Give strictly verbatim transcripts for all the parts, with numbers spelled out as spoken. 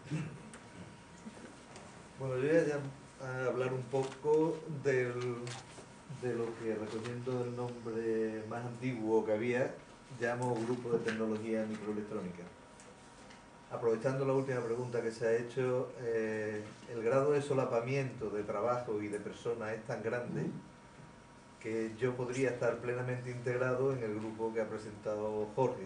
Bueno, yo voy a, ya a hablar un poco del, de lo que, recogiendo el nombre más antiguo que había, llamo Grupo de Tecnología Microelectrónica. Aprovechando la última pregunta que se ha hecho, eh, el grado de solapamiento de trabajo y de personas es tan grande que yo podría estar plenamente integrado en el grupo que ha presentado Jorge.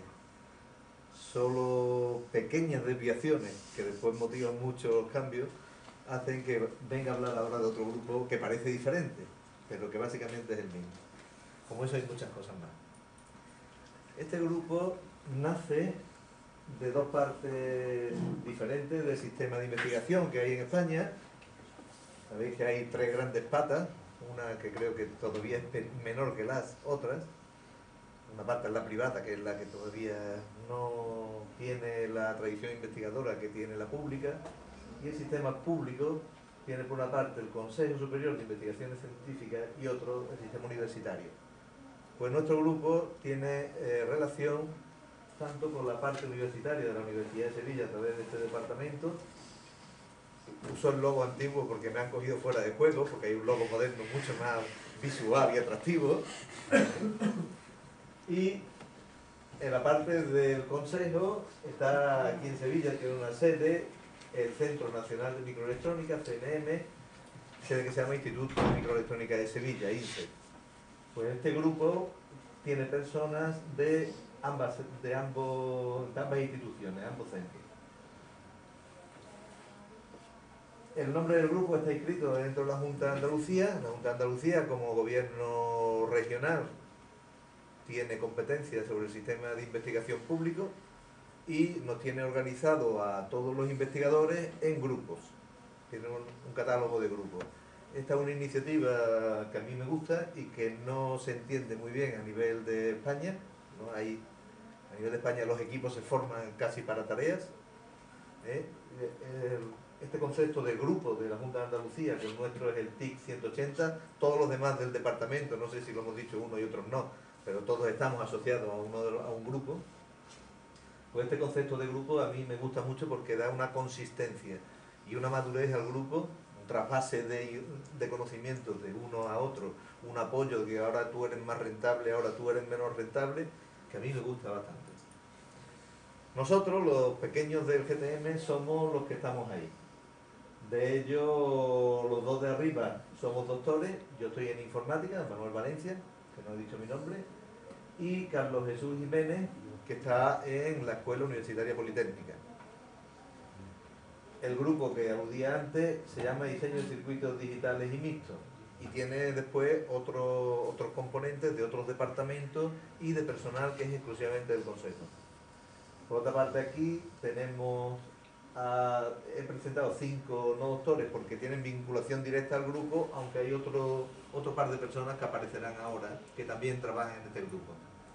Solo pequeñas desviaciones, que después motivan mucho los cambios, hacen que venga a hablar ahora de otro grupo que parece diferente, pero que básicamente es el mismo. Como eso hay muchas cosas más. Este grupo nace de dos partes diferentes del sistema de investigación que hay en España. Sabéis que hay tres grandes patas, una que creo que todavía es menor que las otras. Una parte es la privada, que es la que todavía no tiene la tradición investigadora que tiene la pública, y el sistema público tiene por una parte el Consejo Superior de Investigaciones Científicas y otro el sistema universitario. Pues nuestro grupo tiene eh, relación tanto con la parte universitaria de la Universidad de Sevilla a través de este departamento. Uso el logo antiguo porque me han cogido fuera de juego, porque hay un logo moderno mucho más visual y atractivo. Y en la parte del Consejo está aquí en Sevilla, tiene una sede, el Centro Nacional de Microelectrónica, C N M, sede que se llama Instituto de Microelectrónica de Sevilla, I N S E. Pues este grupo tiene personas de ambas, de ambos, de ambas instituciones, ambos centros. El nombre del grupo está inscrito dentro de la Junta de Andalucía. La Junta de Andalucía, como gobierno regional, tiene competencia sobre el sistema de investigación público y nos tiene organizado a todos los investigadores en grupos. Tiene un, un catálogo de grupos. Esta es una iniciativa que a mí me gusta y que no se entiende muy bien a nivel de España, ¿no? Hay, a nivel de España los equipos se forman casi para tareas. ¿eh? Este concepto de grupo de la Junta de Andalucía, que el nuestro es el T I C ciento ochenta, todos los demás del departamento, no sé si lo hemos dicho uno y otros no, pero todos estamos asociados a, uno de los, a un grupo. Pues este concepto de grupo a mí me gusta mucho porque da una consistencia y una madurez al grupo, un trasvase de, de conocimientos de uno a otro, un apoyo de que ahora tú eres más rentable, ahora tú eres menos rentable, que a mí me gusta bastante. Nosotros, los pequeños del G T M, somos los que estamos ahí. De ellos, los dos de arriba somos doctores. Yo estoy en informática, Manuel Valencia, que no he dicho mi nombre, y Carlos Jesús Jiménez, que está en la Escuela Universitaria Politécnica. El grupo que aludía antes se llama Diseño de Circuitos Digitales y Mixtos y tiene después otro, otros componentes de otros departamentos y de personal que es exclusivamente del Consejo. Por otra parte, aquí tenemos, a, he presentado cinco no doctores porque tienen vinculación directa al grupo, aunque hay otro, otro par de personas que aparecerán ahora que también trabajan en este grupo.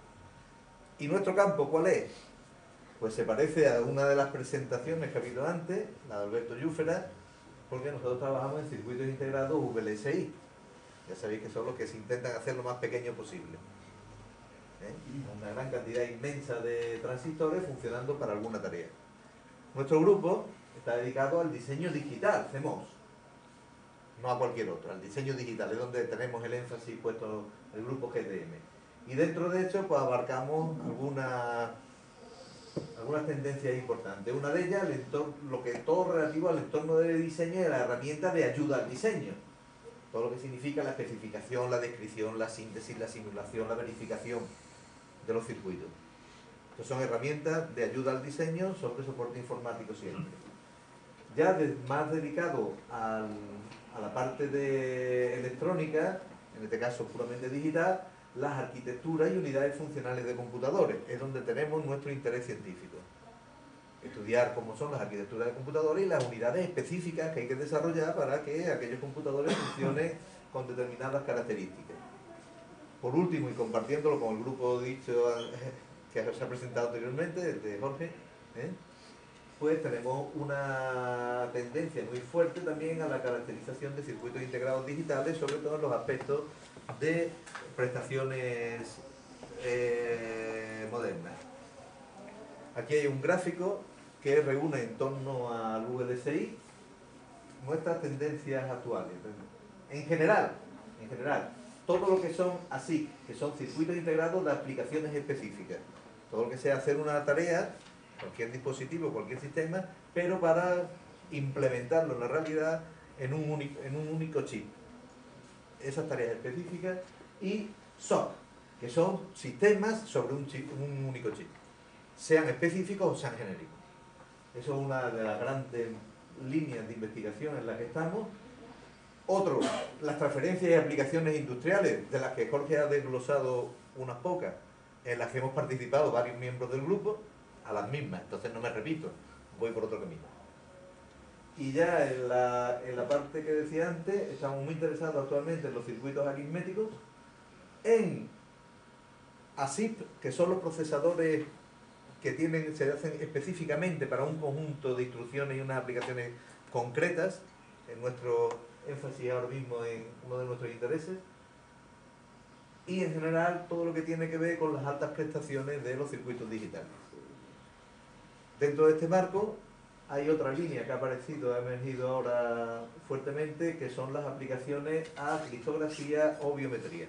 ¿Y nuestro campo cuál es? Pues se parece a una de las presentaciones que ha habido antes, la de Alberto Llúfera, porque nosotros trabajamos en circuitos integrados V L S I. Ya sabéis que son los que se intentan hacer lo más pequeño posible. ¿Eh? Una gran cantidad inmensa de transistores funcionando para alguna tarea. Nuestro grupo está dedicado al diseño digital, C M O S, no a cualquier otro, al diseño digital, es donde tenemos el énfasis puesto el grupo G T M. Y dentro de hecho pues abarcamos algunas algunas tendencias importantes. Una de ellas, el entorno, lo que es todo relativo al entorno de diseño y la herramienta de ayuda al diseño. Todo lo que significa la especificación, la descripción, la síntesis, la simulación, la verificación de los circuitos. Estas son herramientas de ayuda al diseño sobre soporte informático siempre. Ya de, más dedicado al, a la parte de electrónica, en este caso puramente digital, las arquitecturas y unidades funcionales de computadores, es donde tenemos nuestro interés científico. Estudiar cómo son las arquitecturas de computadores y las unidades específicas que hay que desarrollar para que aquellos computadores funcionen con determinadas características. Por último, y compartiéndolo con el grupo dicho que se ha presentado anteriormente, el de Jorge, ¿eh? pues tenemos una tendencia muy fuerte también a la caracterización de circuitos integrados digitales, sobre todo en los aspectos de prestaciones eh, modernas. Aquí hay un gráfico que reúne en torno al V S I nuestras tendencias actuales. En general, en general, todo lo que son así, que son circuitos integrados de aplicaciones específicas. Todo lo que sea hacer una tarea, cualquier dispositivo, cualquier sistema, pero para implementarlo en la realidad en un único, en un único chip. Esas tareas específicas. Y S O C, que son sistemas sobre un, chip, un único chip, sean específicos o sean genéricos. Eso es una de las grandes líneas de investigación en las que estamos. Otro, las transferencias y aplicaciones industriales, de las que Jorge ha desglosado unas pocas, en las que hemos participado varios miembros del grupo, a las mismas, entonces no me repito, voy por otro camino. Y ya en la, en la parte que decía antes, estamos muy interesados actualmente en los circuitos aritméticos, en A S I P, que son los procesadores que tienen, se hacen específicamente para un conjunto de instrucciones y unas aplicaciones concretas, en nuestro énfasis ahora mismo en uno de nuestros intereses, y en general todo lo que tiene que ver con las altas prestaciones de los circuitos digitales. Dentro de este marco hay otra línea que ha aparecido, ha emergido ahora fuertemente, que son las aplicaciones a criptografía o biometría.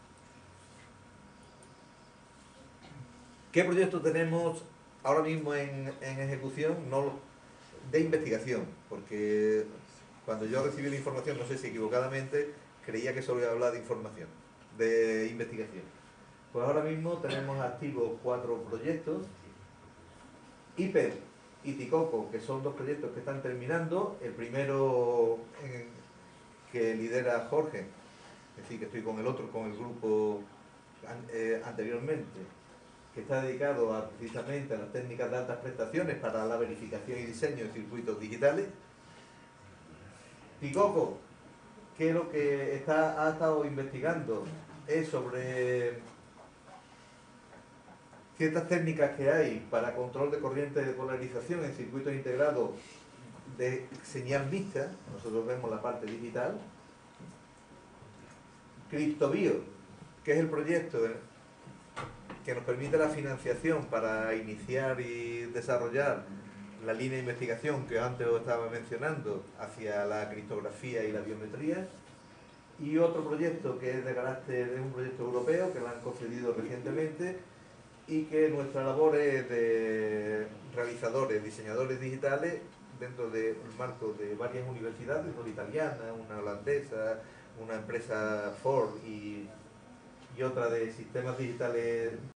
¿Qué proyectos tenemos ahora mismo en, en ejecución? No, de investigación, porque cuando yo recibí la información, no sé si equivocadamente, creía que solo iba a hablar de información, de investigación. Pues ahora mismo tenemos activos cuatro proyectos. Hiper y Ticoco, que son dos proyectos que están terminando. El primero en, que lidera Jorge, es decir, que estoy con el otro, con el grupo an, eh, anteriormente, que está dedicado a, precisamente a las técnicas de altas prestaciones para la verificación y diseño de circuitos digitales. Ticoco, que lo que está, ha estado investigando es sobre ciertas técnicas que hay para control de corriente de polarización en circuitos integrados de señal mixta. Nosotros vemos la parte digital. CryptoBio, que es el proyecto que nos permite la financiación para iniciar y desarrollar la línea de investigación que antes os estaba mencionando hacia la criptografía y la biometría. Y otro proyecto que es de carácter, es un proyecto europeo que lo han concedido recientemente, y que nuestra labor es de realizadores, diseñadores digitales dentro del marco de varias universidades, una italiana, una holandesa, una empresa Ford y, y otra de sistemas digitales